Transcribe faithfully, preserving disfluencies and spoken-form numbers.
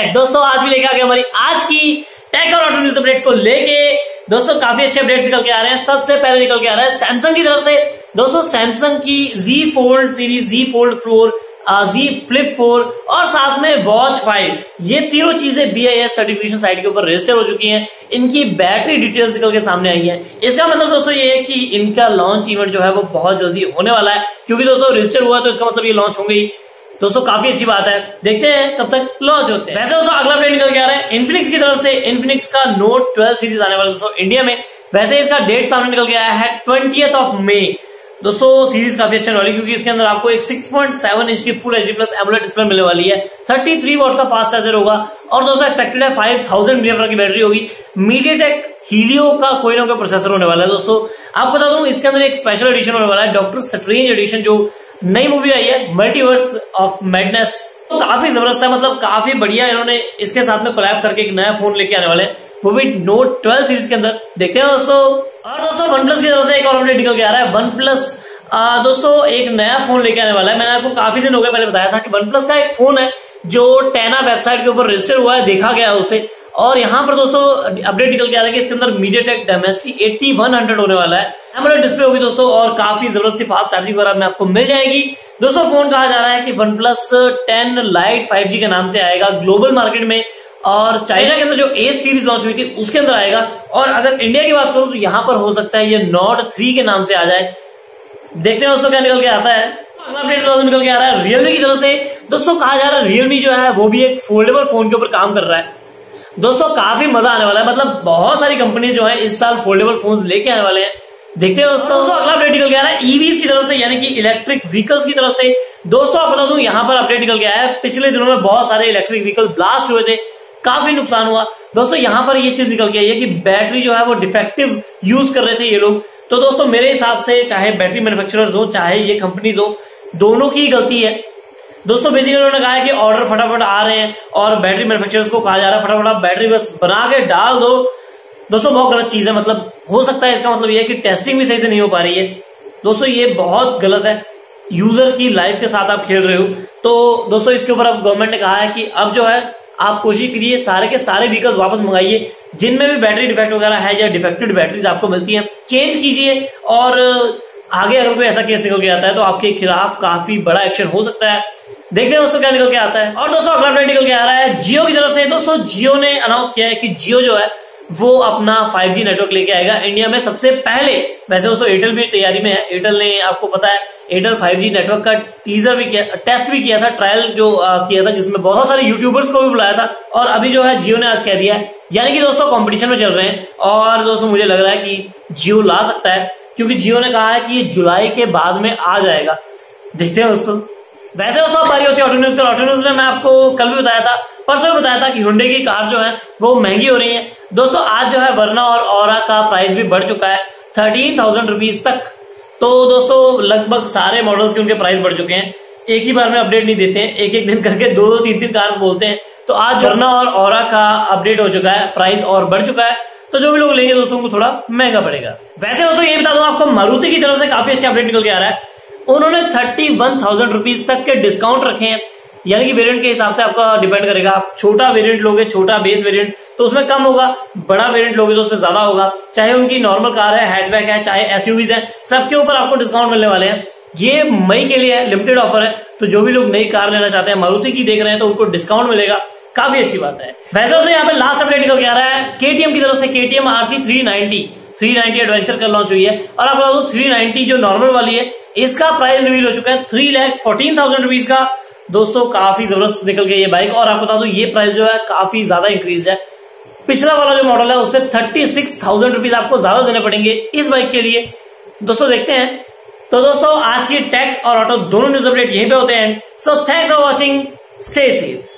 Take. दोस्तों आज भी लेके आ गए हमारी आज की टेक और ऑटो न्यूज अपडेट्स को लेके। दोस्तों काफी अच्छे अपडेट्स निकल के आ रहे हैं। सबसे पहले निकल के आ रहा है सैमसंग की तरफ से। दोस्तों सैमसंग की Z Fold series, Z Fold four, Z Flip four और साथ में वॉच फाइव, ये तीनों चीजें B I S certification site के ऊपर रजिस्टर हो चुकी हैं। इनकी बैटरी डिटेल्स निकल के सामने आई है। इसका मतलब दोस्तों ये है कि इनका लॉन्च इवेंट जो है वो बहुत जल्दी होने वाला है, क्योंकि दोस्तों रजिस्टर हुआ तो इसका मतलब ये लॉन्च होंगे ही। दोस्तों काफी अच्छी बात है, देखते हैं कब तक लॉन्च होते हैं। वैसे दोस्तों अगला अपडेट निकल के आ रहा है इन्फिनिक्स की तरफ से। इन्फिनिक्स का नोट ट्वेल्व सीरीज आने वाला दोस्तों इंडिया में। वैसे इसका डेट सामने निकल के आया है ट्वेंटियथ ऑफ मई। दोस्तों सीरीज काफी अच्छी वाली, क्योंकि इसके अंदर आपको एक सिक्स पॉइंट सेवन इंच की full HD plus AMOLED display मिलने वाली है। थर्टी थ्री वॉट का फास्ट चार्जर होगा और दोस्तों एक्सपेक्टेड है फाइव थाउजेंड मिली एम्पियर की बैटरी होगी। मीडियाटेक हीलियो का कोई ना कोई प्रोसेसर होने वाला है। दोस्तों आपको बता दूं इसके अंदर एक स्पेशल एडिशन होने वाला है, डॉक्टर स्ट्रेंज एडिशन, जो नई मूवी आई है मल्टीवर्स ऑफ मैडनेस। तो काफी जबरदस्त है, मतलब काफी बढ़िया। इन्होंने इसके साथ में कोलैब करके एक नया फोन लेके आने वाले हैं, वो भी नोट ट्वेल्व सीरीज के अंदर। देखते हैं दोस्तों। और दोस्तों वन प्लस की तरफ से एक और अपडेट निकल के आ रहा है। वन प्लस दोस्तों एक नया फोन लेके आने वाला है। मैंने आपको काफी दिन हो गए पहले बताया था कि वन प्लस का एक फोन है जो टेना वेबसाइट के ऊपर रजिस्टर हुआ है, देखा गया है उसे। और यहाँ पर दोस्तों अपडेट निकल के आ रहा है कि इसके अंदर MediaTek Dimensity eighty one hundred होने वाला है। एमोलेड डिस्प्ले होगी दोस्तों और काफी जबरदस्त फास्ट चार्जिंग वगैरह में आपको मिल जाएगी। दोस्तों फोन कहा जा रहा है कि OnePlus ten lite five G के नाम से आएगा ग्लोबल मार्केट में, और चाइना के अंदर जो एस सीरीज लॉन्च हुई थी उसके अंदर आएगा। और अगर इंडिया की बात करूं तो यहाँ पर हो सकता है ये नॉट थ्री के नाम से आ जाए। देखते हैं दोस्तों क्या निकल के आता है। अगला अपडेट निकल के आ रहा है रियलमी की तरफ से। दोस्तों कहा जा रहा है रियलमी जो है वो भी एक फोल्डेबल फोन के ऊपर काम कर रहा है। दोस्तों काफी मजा आने वाला है, मतलब बहुत सारी कंपनी जो है इस साल फोल्डेबल फोन लेके आने वाले हैं। देखते हैं दोस्तों। दोस्तों अगला अपडेट निकल के आ रहा है ईवीज की तरफ से, यानी कि इलेक्ट्रिक व्हीकल्स की तरफ से। दोस्तों आप बता दूं यहाँ पर अपडेट निकल के आया है, पिछले दिनों में बहुत सारे इलेक्ट्रिक व्हीकल ब्लास्ट हुए थे, काफी नुकसान हुआ। दोस्तों यहाँ पर ये चीज निकल के आई है कि बैटरी जो है वो डिफेक्टिव यूज कर रहे थे ये लोग। तो दोस्तों मेरे हिसाब से चाहे बैटरी मैन्युफैक्चरर्स हो चाहे ये कंपनीज हो, दोनों की गलती है। दोस्तों बेसिकली उन्होंने कहा है कि ऑर्डर फटाफट आ रहे हैं और बैटरी मैन्युफैक्चरर्स को कहा जा रहा है फटाफट आप बैटरी बस बना के डाल दो। दोस्तों बहुत गलत चीज है, मतलब हो सकता है इसका मतलब ये है कि टेस्टिंग भी सही से नहीं हो पा रही है। दोस्तों ये बहुत गलत है, यूजर की लाइफ के साथ आप खेल रहे हो। तो दोस्तों इसके ऊपर अब गवर्नमेंट ने कहा है कि अब जो है आप कोशिश करिए सारे के सारे व्हीकल्स वापस मंगाइए, जिनमें भी बैटरी डिफेक्ट वगैरह है या डिफेक्टेड बैटरीज आपको मिलती हैं, चेंज कीजिए। और आगे अगर कोई ऐसा केस निकल के आता है तो आपके खिलाफ काफी बड़ा एक्शन हो सकता है। देखते हैं दोस्तों क्या निकल के आता है। और दोस्तों अगला अपडेट निकल के आ रहा है जियो की तरफ से। दोस्तों जियो ने अनाउंस किया है कि जियो जो है वो अपना फाइव जी नेटवर्क लेके आएगा इंडिया में सबसे पहले। वैसे दोस्तों एयरटेल भी तैयारी में है। एयरटेल ने आपको पता है एयरटेल फाइव जी नेटवर्क का टीजर भी किया, टेस्ट भी किया था, ट्रायल जो आ, किया था, जिसमें बहुत सारे यूट्यूबर्स को भी बुलाया था। और अभी जो है जियो ने आज कह दिया है, यानी कि दोस्तों कंपटीशन में चल रहे हैं। और दोस्तों मुझे लग रहा है कि जियो ला सकता है, क्योंकि जियो ने कहा है कि ये जुलाई के बाद में आ जाएगा। देखते हैं दोस्तों। वैसे दोस्तों बारी होती है ऑटो न्यूज का। ऑटो न्यूज में मैं आपको कल भी बताया था, परसों भी बताया था कि हुंडई की कार जो है वो महंगी हो रही है। दोस्तों आज जो है वर्ना और ऑरा का प्राइस भी बढ़ चुका है थर्टीन थाउजेंड रुपीज तक। तो दोस्तों लगभग सारे मॉडल्स के उनके प्राइस बढ़ चुके हैं। एक ही बार में अपडेट नहीं देते हैं, एक एक दिन करके दो दो तीन तीन कार्स बोलते हैं। तो आज वर्ना और ऑरा का अपडेट हो चुका है, प्राइस और बढ़ चुका है। तो जो भी लोग लेंगे दोस्तों उनको थोड़ा महंगा पड़ेगा। वैसे दोस्तों ये बता दूं आपको, मारुति की तरफ से काफी अच्छा अपडेट निकल के आ रहा है। उन्होंने थर्टी वन थाउजेंड रुपीज तक के डिस्काउंट रखे हैं, यानी कि वेरिएंट के हिसाब से आपका डिपेंड करेगा। आप छोटा वेरिएंट लोगे, छोटा बेस वेरिएंट, तो उसमें कम होगा। बड़ा वेरिएंट लोगे तो उसमें ज्यादा होगा। चाहे उनकी नॉर्मल कार है, हैचबैक है, चाहे एसयूवीज है, सबके ऊपर आपको डिस्काउंट मिलने वाले हैं। ये मई के लिए है, लिमिटेड ऑफर है। तो जो भी लोग नई कार लेना चाहते हैं, मारुति की देख रहे हैं, तो उनको डिस्काउंट मिलेगा, काफी अच्छी बात है। वैसे दोस्तों यहाँ पे लास्ट अपडेट निकल के आ रहा है केटीएम की तरफ से। KTM RC three ninety three ninety adventure का लॉन्च हुई है। और आप बता दो थ्री नाइंटी जो नॉर्मल वाली है, इसका प्राइस रिवील हो चुका है three lakh fourteen thousand rupees का। दोस्तों काफी जबरदस्त निकल गई ये बाइक। और आपको बता दो ये प्राइस जो है काफी ज्यादा इंक्रीज है। पिछला वाला जो मॉडल है उससे थर्टी सिक्स थाउजेंड रुपीज आपको ज्यादा देने पड़ेंगे इस बाइक के लिए। दोस्तों देखते हैं। तो दोस्तों आज की टेक और ऑटो दोनों न्यूज अपडेट यहीं पे होते हैं। So thanks for watching, stay safe.